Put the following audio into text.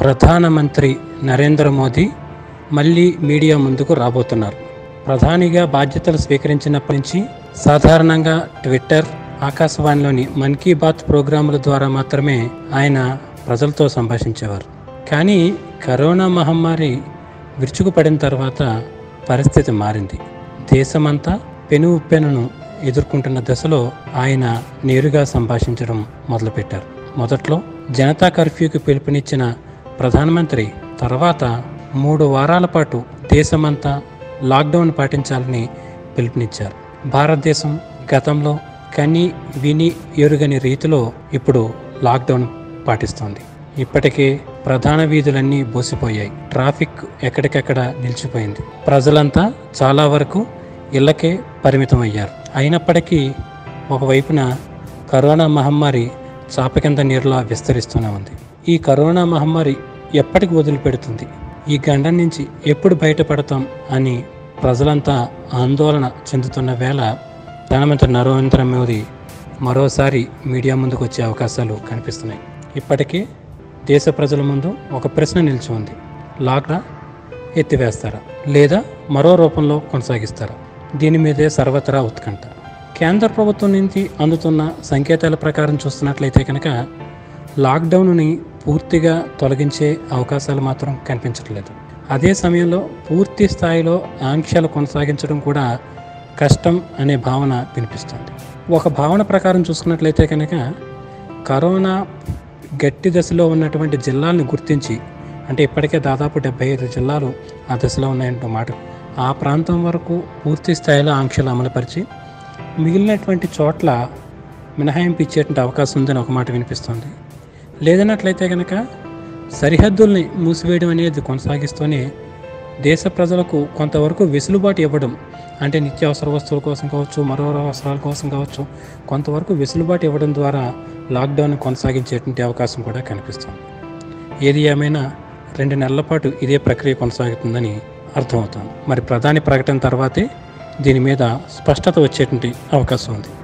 ప్రధానమంత్రి నరేంద్ర మోదీ మళ్ళీ మీడియా ముందుకు రాబోతున్నారు. ప్రధానిగా బాధ్యతలు స్వీకరించినప్పటి నుంచి సాధారణంగా ట్విట్టర్, ఆకాశవాణిలోని మన్ కీ బాత్ ప్రోగ్రాముల ద్వారా మాత్రమే ఆయన ప్రజలతో సంభాషించేవారు. కానీ కరోనా మహమ్మారి విరుచుకుపడిన తర్వాత పరిస్థితి మారింది. దేశమంతా పెను ఉప్పెనను ఎదుర్కొంటున్న దశలో ఆయన నేరుగా సంభాషించడం మొదలుపెట్టారు. మొదట్లో జనతా కర్ఫ్యూకి పిలుపునిచ్చిన ప్రధానమంత్రి తర్వాత 3 వారాల పాటు దేశమంతా లాక్డౌన్ పాటించాలని పిలుపునిచ్చారు. భారతదేశం గతంలో కని విని ఎరుగని రీతిలో ఇప్పుడు లాక్డౌన్ పాటిస్తోంది. ఇప్పటికే ప్రధాన వీధులన్నీ బోసిపోయాయి. ట్రాఫిక్ ఎక్కడికెక్కడ నిలిచిపోయింది. ప్రజలంతా చాలా వరకు ఇళ్లకే పరిమితం అయ్యారు. అయినప్పటికీ ఒకవైపున కరోనా మహమ్మారి చాప కింద నీరులా విస్తరిస్తూనే ఉంది. ఈ కరోనా మహమ్మారి ఎప్పటికి వదిలిపెడుతుంది, ఈ గండం నుంచి ఎప్పుడు బయటపడతాం అని ప్రజలంతా ఆందోళన చెందుతున్న వేళ ప్రధానమంత్రి నరేంద్ర మోదీ మరోసారి మీడియా ముందుకు వచ్చే అవకాశాలు కనిపిస్తున్నాయి. ఇప్పటికే దేశ ప్రజల ముందు ఒక ప్రశ్న నిలిచి ఉంది. లాక్డౌన్ ఎత్తివేస్తారా లేదా మరో రూపంలో కొనసాగిస్తారా? దీని మీదే సర్వత్రా ఉత్కంఠ. కేంద్ర ప్రభుత్వం నుంచి అందుతున్న సంకేతాల ప్రకారం చూస్తున్నట్లయితే కనుక లాక్డౌన్ని పూర్తిగా తొలగించే అవకాశాలు మాత్రం కనిపించట్లేదు. అదే సమయంలో పూర్తి స్థాయిలో ఆంక్షలు కొనసాగించడం కూడా కష్టం అనే భావన వినిపిస్తుంది. ఒక భావన ప్రకారం చూసుకున్నట్లయితే కనుక కరోనా గట్టి దశలో ఉన్నటువంటి జిల్లాలను గుర్తించి, అంటే ఇప్పటికే దాదాపు 75 జిల్లాలు ఆ దశలో ఉన్నాయంటూ మాట, ఆ ప్రాంతం వరకు పూర్తి స్థాయిలో ఆంక్షలు అమలుపరిచి మిగిలినటువంటి చోట్ల మినహాయింపు ఇచ్చేటువంటి అవకాశం ఉందని ఒక మాట వినిపిస్తుంది. లేదన్నట్లయితే కనుక సరిహద్దుల్ని మూసివేయడం అనేది కొనసాగిస్తూనే దేశ ప్రజలకు కొంతవరకు వెసులుబాటు ఇవ్వడం, అంటే నిత్యావసర వస్తువుల కోసం కావచ్చు, మరో అవసరాల కోసం కావచ్చు, కొంతవరకు వెసులుబాటు ఇవ్వడం ద్వారా లాక్డౌన్ కొనసాగించేటువంటి అవకాశం కూడా కనిపిస్తుంది. ఏది ఏమైనా 2 నెలల పాటు ఇదే ప్రక్రియ కొనసాగుతుందని అర్థమవుతుంది. మరి ప్రధాని ప్రకటన తర్వాతే దీని మీద స్పష్టత వచ్చేటువంటి అవకాశం ఉంది.